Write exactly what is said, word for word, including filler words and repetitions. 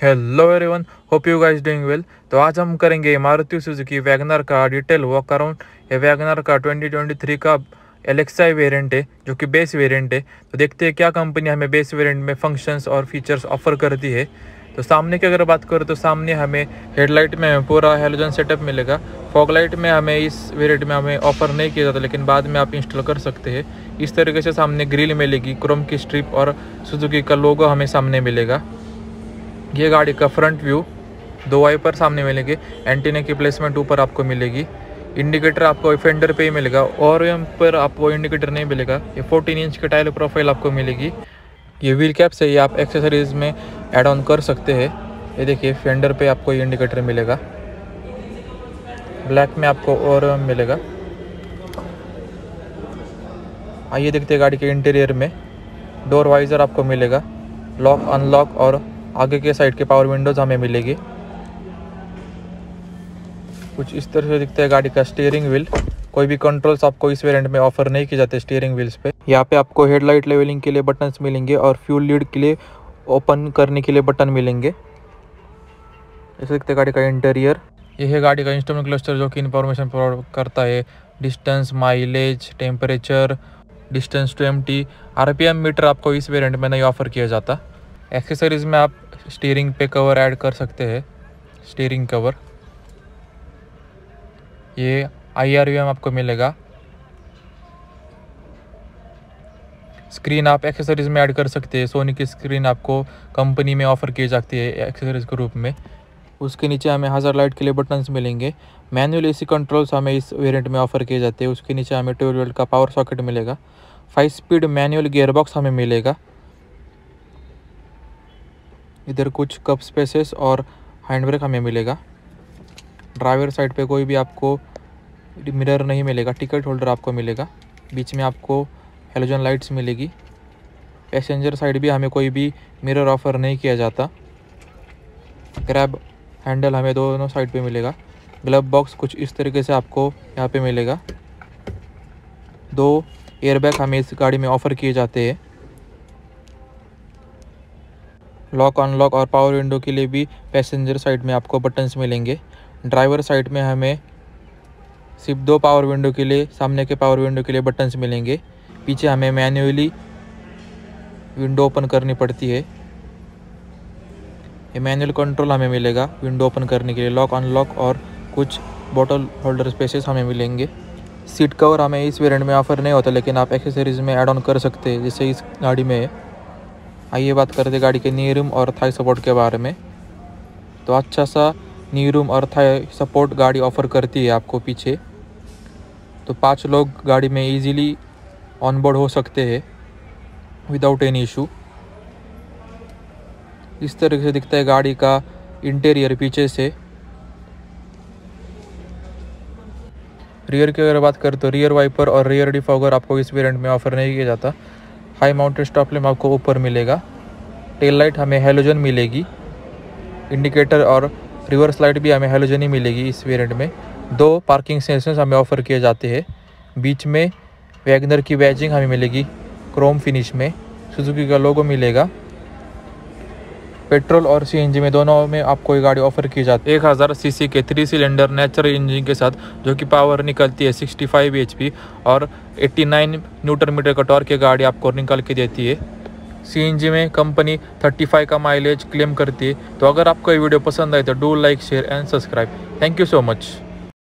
Hello everyone, hope you guys doing well. तो आज हम करेंगे मारुति सुजुकी वैगनर का डिटेल वॉक अराउंड। ये वैगनर का ट्वेंटी ट्वेंटी थ्री का एलेक्साई वेरिएंट है जो कि बेस वेरिएंट है। तो देखते हैं क्या कंपनी हमें बेस वेरिएंट में फंक्शंस और फीचर्स ऑफर करती है। तो सामने की अगर बात करें तो सामने हमें हेडलाइट में हमें पूरा हेलोजन सेटअप मिलेगा। फॉग लाइट में हमें इस वेरिएंट में हमें ऑफर नहीं किया जाता, लेकिन बाद में आप इंस्टॉल कर सकते हैं। इस तरीके से सामने ग्रिल मिलेगी, क्रोम की स्ट्रिप और सुजुकी का लोगो हमें सामने मिलेगा। ये गाड़ी का फ्रंट व्यू, दो वाइपर सामने मिलेंगे, एंटीना की प्लेसमेंट ऊपर आपको मिलेगी। इंडिकेटर आपको फेंडर पे ही मिलेगा और यहाँ पर आपको इंडिकेटर नहीं मिलेगा। ये फोर्टीन इंच की टायर प्रोफाइल आपको मिलेगी। ये व्हील कैप से ये आप एक्सेसरीज में ऐड ऑन कर सकते हैं। ये देखिए फेंडर पे आपको ये इंडिकेटर मिलेगा, ब्लैक में आपको और मिलेगा। आइए देखते हैं गाड़ी के इंटीरियर में। डोर वाइजर आपको मिलेगा, लॉक अनलॉक और आगे के साइड के पावर विंडोज हमें मिलेगी। कुछ इस तरह से दिखता है गाड़ी का स्टीयरिंग व्हील। कोई भी कंट्रोल्स आपको इस वेरिएंट में ऑफर नहीं किए जाते स्टीयरिंग व्हील्स पे। यहाँ पे आपको हेडलाइट लेवलिंग के लिए बटन्स मिलेंगे और फ्यूल लीड के लिए ओपन करने के लिए बटन मिलेंगे। ऐसे दिखते गाड़ी का इंटीरियर। यह है गाड़ी का इंस्ट्रूमेंट क्लस्टर जो कि इंफॉर्मेशन प्रोवाइड करता है। Distance, mileage, temperature, distance to empty. RPM meter आपको इस वेरिएंट में नहीं ऑफर किया जाता। एक्सेसरीज में आप स्टीयरिंग पे कवर ऐड कर सकते हैं, स्टीयरिंग कवर। ये आई आर वी एम आपको मिलेगा। स्क्रीन आप एक्सेसरीज में ऐड कर सकते हैं। सोनी की स्क्रीन आपको कंपनी में ऑफर की जाती है एक्सेसरीज के रूप में। उसके नीचे हमें हज़ार लाइट के लिए बटन्स मिलेंगे। मैनुअल एसी कंट्रोल्स हमें इस वेरिएंट में ऑफर किए जाते हैं। उसके नीचे हमें ट्वेल्व वोल्ट का पावर सॉकेट मिलेगा। फाइव स्पीड मैनुअल गियरबॉक्स हमें मिलेगा। इधर कुछ कप स्पेसेस और हैंड ब्रेक हमें मिलेगा। ड्राइवर साइड पे कोई भी आपको मिरर नहीं मिलेगा। टिकट होल्डर आपको मिलेगा। बीच में आपको हेलोजन लाइट्स मिलेगी। पैसेंजर साइड भी हमें कोई भी मिरर ऑफर नहीं किया जाता। ग्रैब हैंडल हमें दोनों साइड पे मिलेगा। ग्लव बॉक्स कुछ इस तरीके से आपको यहाँ पे मिलेगा। दो एयरबैग हमें इस गाड़ी में ऑफर किए जाते हैं। लॉक अनलॉक और पावर विंडो के लिए भी पैसेंजर साइड में आपको बटन्स मिलेंगे। ड्राइवर साइड में हमें सिर्फ दो पावर विंडो के लिए, सामने के पावर विंडो के लिए बटन्स मिलेंगे। पीछे हमें मैन्युअली विंडो ओपन करनी पड़ती है। ये मैनुअल कंट्रोल हमें मिलेगा विंडो ओपन करने के लिए। लॉक अनलॉक और कुछ बॉटल होल्डर स्पेसेस हमें मिलेंगे। सीट कवर हमें इस वेरिएंट में ऑफर नहीं होता, लेकिन आप एक्सेसरीज में ऐड ऑन कर सकते हैं जैसे इस गाड़ी में है। आइए बात करते हैं गाड़ी के नी रूम और थाई सपोर्ट के बारे में। तो अच्छा सा नी रूम और थाई सपोर्ट गाड़ी ऑफर करती है आपको पीछे। तो पांच लोग गाड़ी में इजीली ऑन बोर्ड हो सकते हैं विदाउट एनी इशू। इस तरीके से दिखता है गाड़ी का इंटीरियर पीछे से। रियर की अगर बात करें तो रियर वाइपर और रियर डिफॉगर आपको इस वेरिएंट में ऑफर नहीं किया जाता। हाई माउंटेड स्टॉप लैम्प आपको ऊपर मिलेगा। टेल लाइट हमें हेलोजन मिलेगी। इंडिकेटर और रिवर्स लाइट भी हमें हेलोजन ही मिलेगी इस वेरिएंट में। दो पार्किंग सेंसर्स हमें ऑफर किए जाते हैं। बीच में वैगनर की बैजिंग हमें मिलेगी क्रोम फिनिश में। सुजुकी का लोगो मिलेगा। पेट्रोल और सीएनजी में दोनों में आपको ये गाड़ी ऑफर की जाती है। एक हज़ार सीसी के थ्री सिलेंडर नेचुरल इंजन के साथ, जो कि पावर निकलती है सिक्सटी फाइव एचपी और नवासी न्यूटन मीटर का टॉर्क की गाड़ी आपको निकल के देती है। सीएनजी में कंपनी पैंतीस का माइलेज क्लेम करती है। तो अगर आपको ये वीडियो पसंद आए तो do like, share and subscribe. Thank you so much.